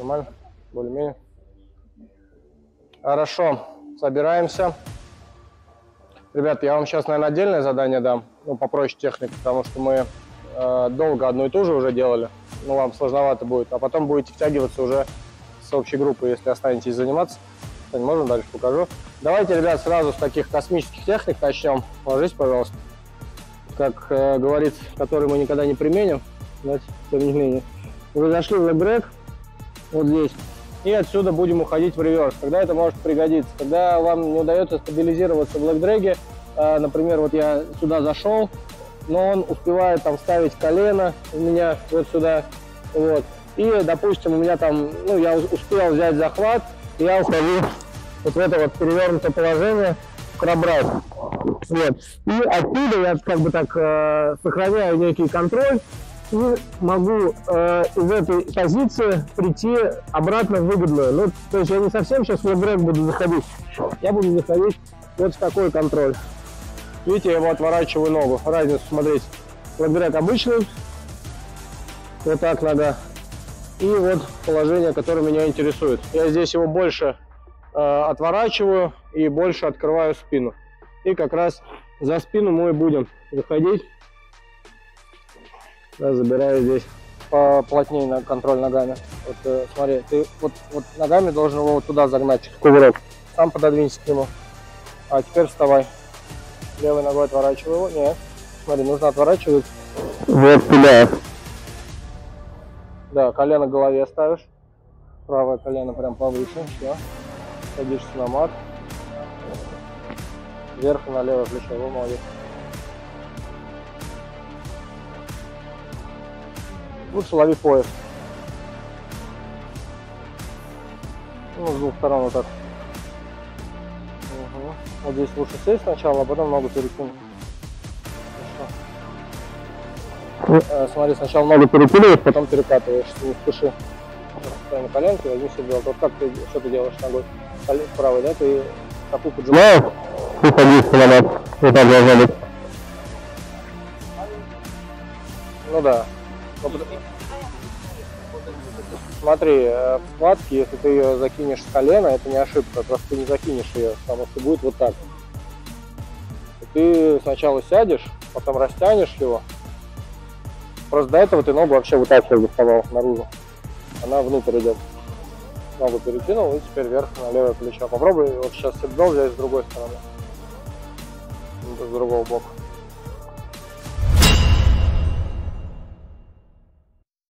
Нормально? Более-менее. Хорошо, собираемся. Ребят, я вам сейчас, наверное, отдельное задание дам, ну, попроще технику, потому что мы долго одну и ту же уже делали, ну, вам сложновато будет, а потом будете втягиваться уже с общей группой, если останетесь заниматься. Можно дальше покажу. Давайте, ребят, сразу с таких космических техник начнем. Ложись, пожалуйста. Как говорится, который мы никогда не применим, но тем не менее. Вы зашли в лэг-брейк, вот здесь, и отсюда будем уходить в реверс. Когда это может пригодиться? Когда вам не удается стабилизироваться в лэг-дрэге, например, вот я сюда зашел, но он успевает там ставить колено у меня вот сюда, вот. И, допустим, у меня там, ну, я успел взять захват, и я ухожу вот в это вот перевернутое положение, крабрайт. Вот. И отсюда я как бы так сохраняю некий контроль и могу из этой позиции прийти обратно в выгодную. Ну, то есть я не совсем сейчас в лэг-дрэг буду заходить, я буду заходить вот в такой контроль. Видите, я его отворачиваю ногу. Разницу смотреть. Лэг-дрэг обычный, вот так нога. И вот положение, которое меня интересует. Я здесь его больше отворачиваю и больше открываю спину. И как раз за спину мы будем заходить. Да, забираю здесь поплотнее на контроль ногами. Вот, смотри, ты вот ногами должен его вот туда загнать, кувырок. Сам пододвинься к нему. А теперь вставай. Левой ногой отворачиваю его. Нет. Смотри, нужно отворачивать. Вот туда. Да, колено к голове ставишь. Правое колено прям повыше. Все. Садишься на мат. Вверх и на левое плечо. Вы молодец. Лучше лови пояс. Ну, с двух сторон вот так. Угу. Вот здесь лучше сесть сначала, а потом ногу перекинуть. Смотри, сначала ногу перекидываешь, потом перекатываешь. Не спеши. Стой на коленке, возьми себе делать. Вот как ты, что ты делаешь ногой? Правой, да? Ты стопу поджимаешь. И садишься на мат. Вот так должно быть. Ну да. Смотри, в схватке, если ты ее закинешь с колена, это не ошибка, просто ты не закинешь ее, потому что будет вот так. Ты сначала сядешь, потом растянешь его. Просто до этого ты ногу вообще вот так сейчас доставал наружу. Она внутрь идет. Ногу перекинул и теперь вверх на левое плечо. Попробуй вот сейчас сетбелт взять с другой стороны. С другого бока.